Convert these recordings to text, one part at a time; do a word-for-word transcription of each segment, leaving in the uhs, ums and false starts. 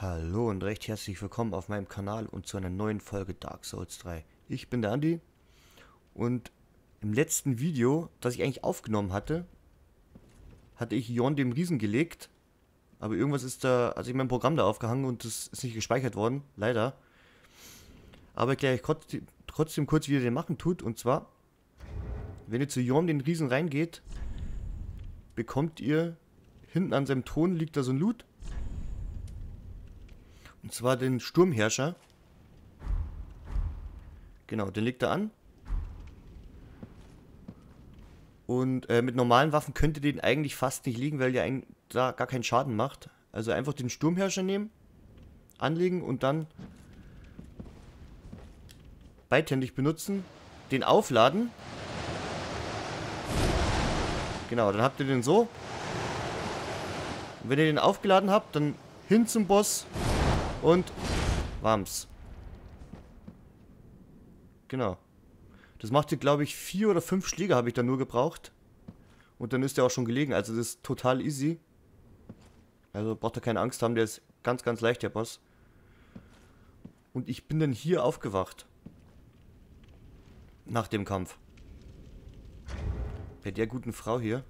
Hallo und recht herzlich willkommen auf meinem Kanal und zu einer neuen Folge Dark Souls drei. Ich bin der Andi und im letzten Video, das ich eigentlich aufgenommen hatte, hatte ich Jorn dem Riesen gelegt, aber irgendwas ist da, also ich mein Programm da aufgehangen und das ist nicht gespeichert worden, leider. Aber ich erkläre euch trotzdem, trotzdem kurz, wie ihr den machen tut, und zwar, wenn ihr zu Jorn den Riesen reingeht, bekommt ihr, hinten an seinem Thron liegt da so ein Loot. Und zwar den Sturmherrscher. Genau, den legt er an. Und äh, mit normalen Waffen könnt ihr den eigentlich fast nicht legen, weil der ein, da gar keinen Schaden macht. Also einfach den Sturmherrscher nehmen, anlegen und dann beidhändig benutzen, den aufladen. Genau, dann habt ihr den so. Und wenn ihr den aufgeladen habt, dann hin zum Boss. Und Wams. Genau. Das macht ihr, glaube ich, vier oder fünf Schläge habe ich da nur gebraucht. Und dann ist der auch schon gelegen. Also das ist total easy. Also braucht ihr keine Angst haben, der ist ganz, ganz leicht, der Boss. Und ich bin dann hier aufgewacht. Nach dem Kampf. Bei der guten Frau hier.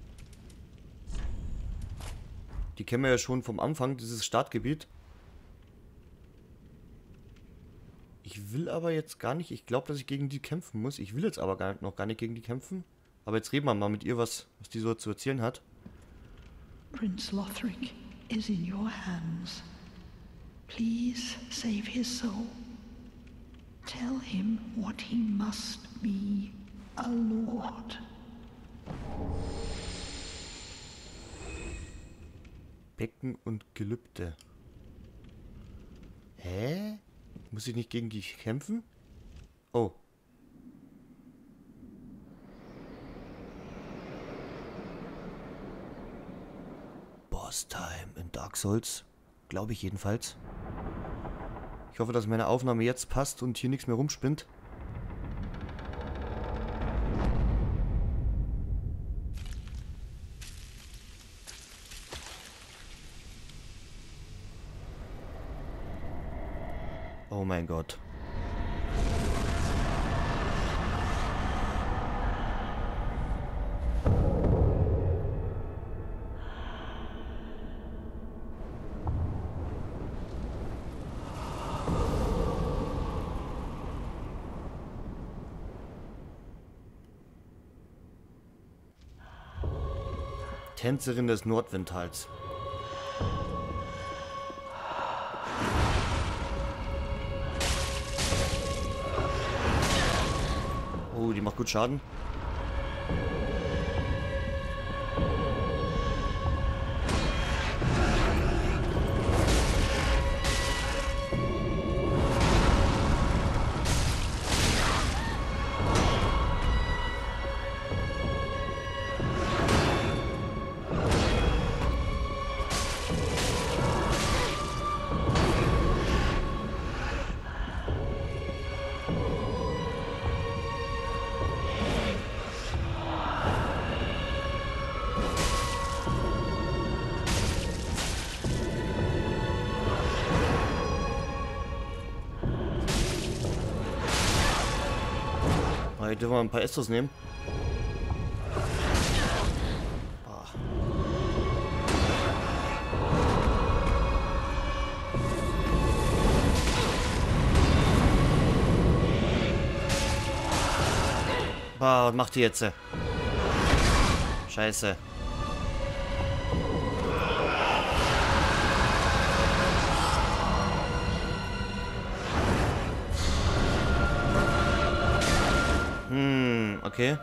Die kennen wir ja schon vom Anfang, dieses Startgebiet. Ich will aber jetzt gar nicht, ich glaube, dass ich gegen die kämpfen muss. Ich will jetzt aber gar, noch gar nicht gegen die kämpfen. Aber jetzt reden wir mal mit ihr, was, was die so zu erzählen hat. Prince Lothric is in your hands. Please save his soul. Tell him what he must be, a lord. Becken und Gelübde. Hä? Muss ich nicht gegen die kämpfen? Oh. Boss-Time in Dark Souls. Glaube ich jedenfalls. Ich hoffe, dass meine Aufnahme jetzt passt und hier nichts mehr rumspinnt. Oh mein Gott. Tänzerin des Nordwindtals. Oh, die macht gut Schaden. Jetzt dürfen wir ein paar Estos nehmen. Ah. Ah, was macht die jetzt? Scheiße. Hm, okay.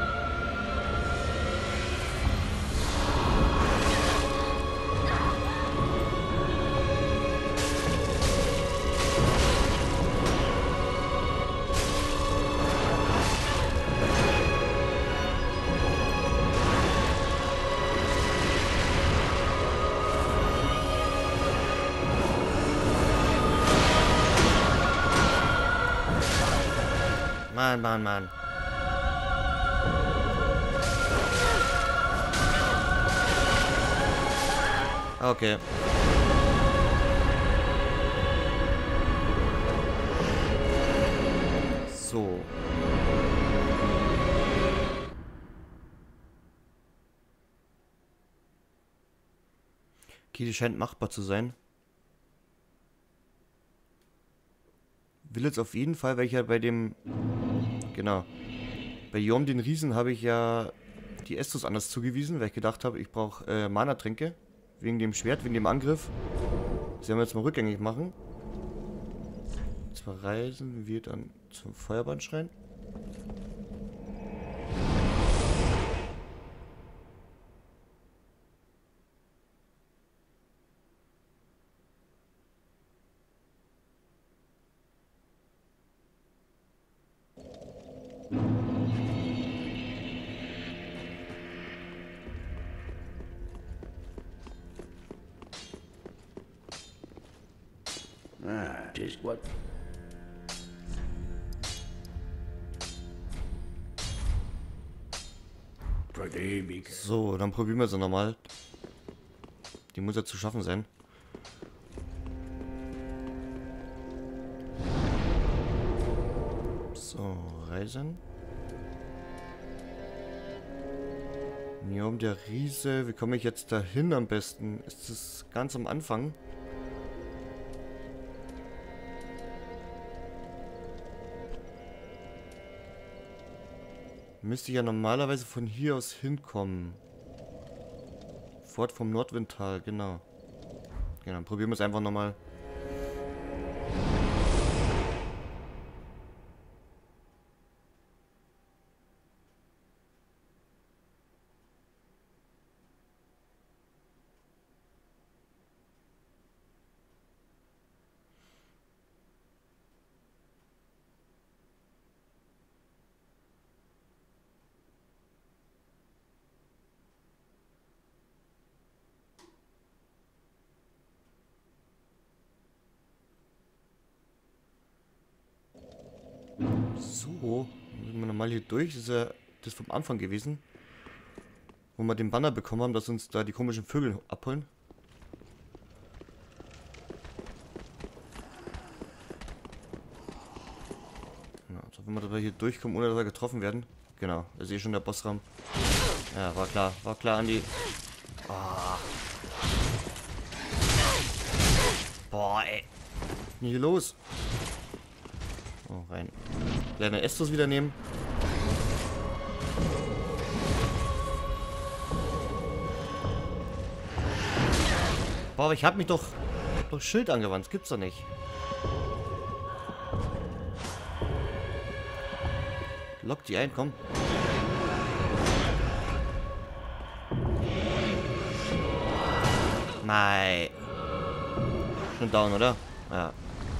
Mann, Mann, Mann. Okay. So. Okay, die scheint machbar zu sein. Will jetzt auf jeden Fall, weil ich ja bei dem... Genau. Bei Jorm den Riesen habe ich ja die Estus anders zugewiesen, weil ich gedacht habe, ich brauche äh, Mana-Tränke. Wegen dem Schwert, wegen dem Angriff. Das werden wir jetzt mal rückgängig machen. Zwar reisen wir dann zum Feuerbandschrein. Ah, just what? So, dann probieren wir sie nochmal. Die muss ja zu schaffen sein. So, reisen. Jorm der Riese. Wie komme ich jetzt dahin am besten? Ist es ganz am Anfang? Müsste ich ja normalerweise von hier aus hinkommen. Fort vom Nordwindtal, genau. Ja, dann probieren wir es einfach nochmal. So, müssen wir nochmal hier durch. Das ist ja das vom Anfang gewesen. Wo wir den Banner bekommen haben, dass uns da die komischen Vögel abholen. Ja, also wenn wir dabei hier durchkommen, ohne dass wir getroffen werden. Genau, das ist eh schon der Bossraum. Ja, war klar, war klar, Andi. Oh. Boah, ey. Was ist denn hier los? Oh, rein. Kleine Estus wieder nehmen. Boah, aber ich hab mich doch doch Schild angewandt. Das gibt's doch nicht. Lock die ein, komm. Nein. Schon down, oder? Ja.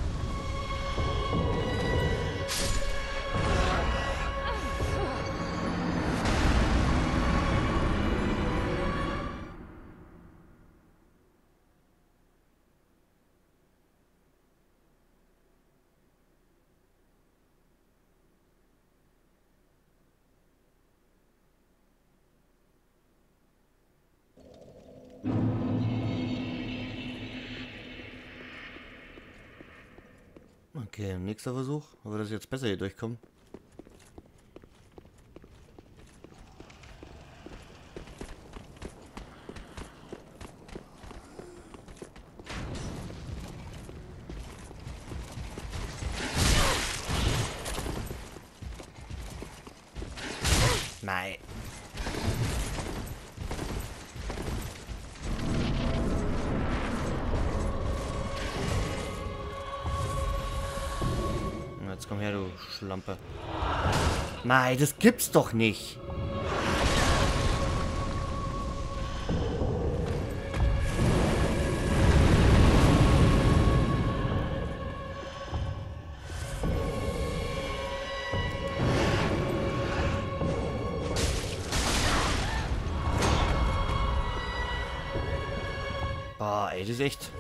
Okay, nächster Versuch. Aber das jetzt besser hier durchkommen. Nein. Jetzt komm her, du Schlampe. Nein, das gibt's doch nicht. Boah, ey, das ist echt...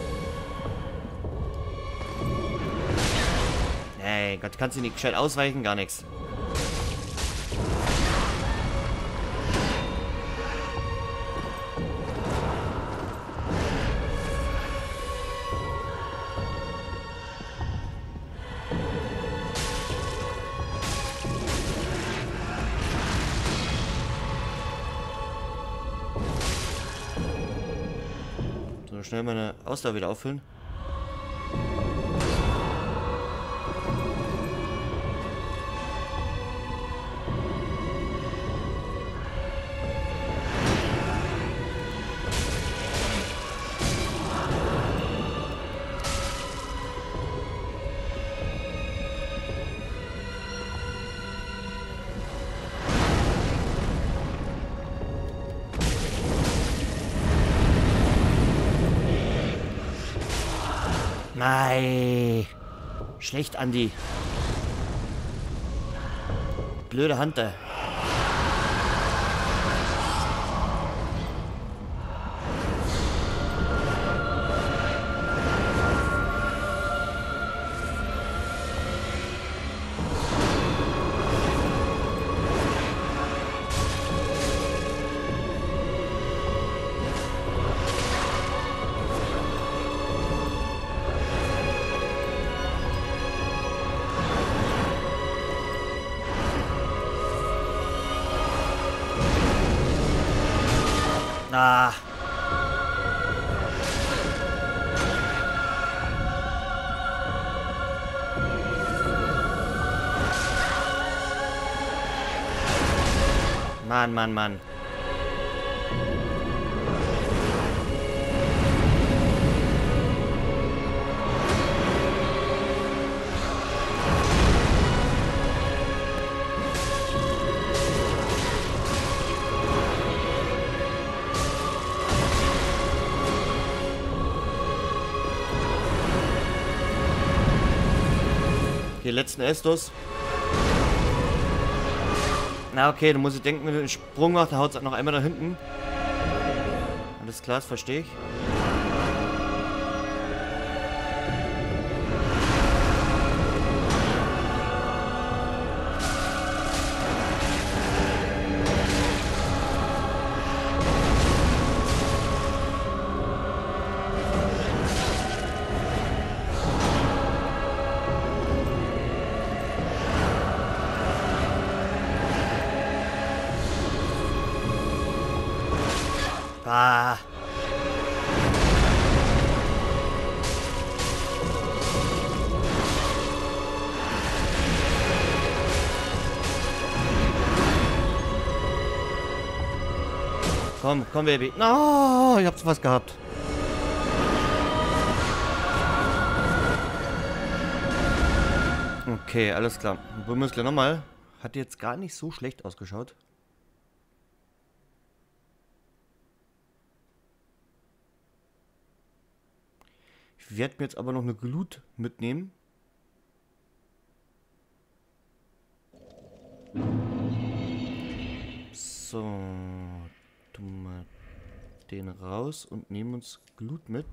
Ey, Gott, kannst du nicht gescheit ausweichen? Gar nichts. So, schnell meine Ausdauer wieder auffüllen. Nein. Schlecht, Andi. Blöde Hunter. Ah. Mann, Mann, Mann. Okay, letzten Estus. Na okay, dann muss ich denken, wenn du den Sprung machst, dann haut es noch einmal da hinten. Alles klar, das verstehe ich. Ah. Komm, komm, Baby. No, ich hab's was gehabt. Okay, alles klar. Bummuskel nochmal. Hat jetzt gar nicht so schlecht ausgeschaut. Ich werde mir jetzt aber noch eine Glut mitnehmen. So, tun wir den raus und nehmen uns Glut mit.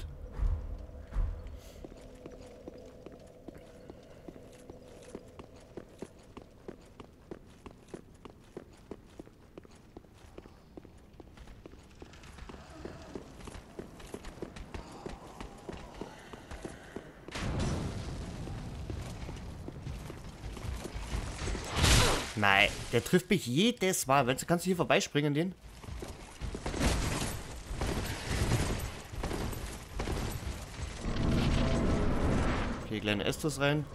Nein, der trifft mich jedes Mal. Wenn du kannst du hier vorbeispringen, den? Okay, kleine Estus rein.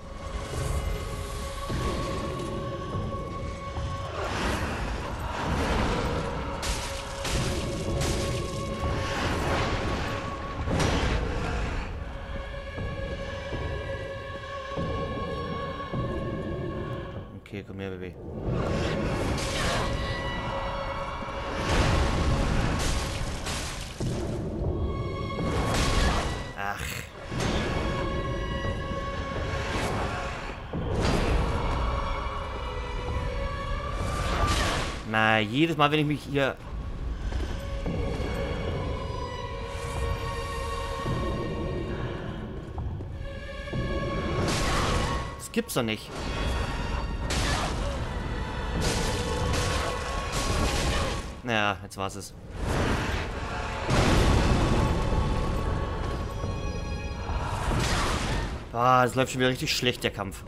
Okay, komm her, Baby. Ach. Na, jedes Mal, wenn ich mich hier... Das gibt's doch nicht. Naja, jetzt war's es. Ah, es läuft schon wieder richtig schlecht, der Kampf.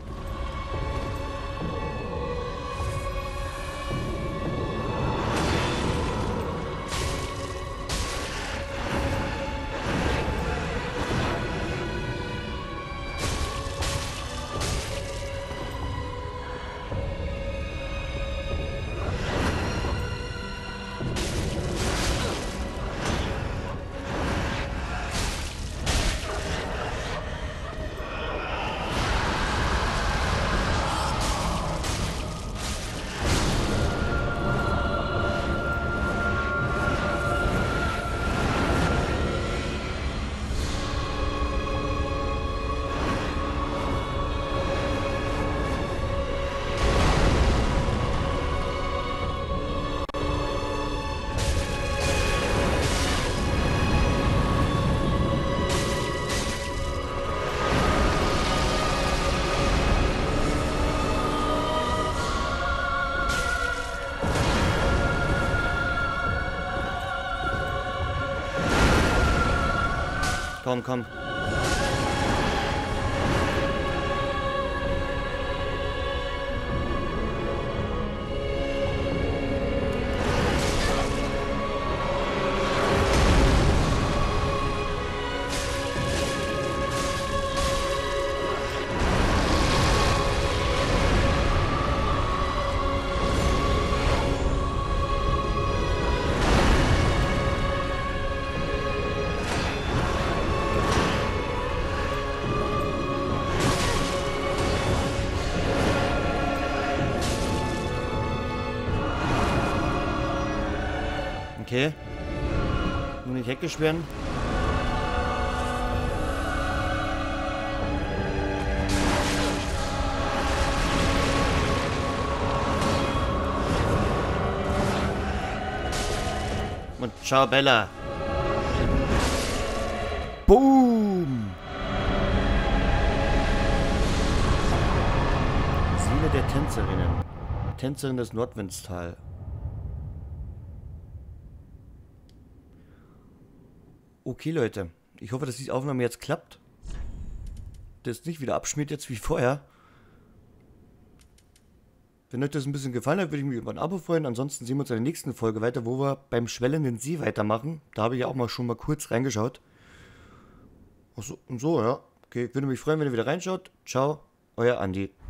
Komm, komm. Okay. Nur nicht hektisch werden. Und ciao, Bella. Boom! Seele der Tänzerinnen. Tänzerin des Nordwindstal. Okay, Leute. Ich hoffe, dass die Aufnahme jetzt klappt. Das nicht wieder abschmiert jetzt wie vorher. Wenn euch das ein bisschen gefallen hat, würde ich mich über ein Abo freuen. Ansonsten sehen wir uns in der nächsten Folge weiter, wo wir beim schwellenden See weitermachen. Da habe ich ja auch mal schon mal kurz reingeschaut. Ach so, und so, ja. Okay, würde mich freuen, wenn ihr wieder reinschaut. Ciao, euer Andi.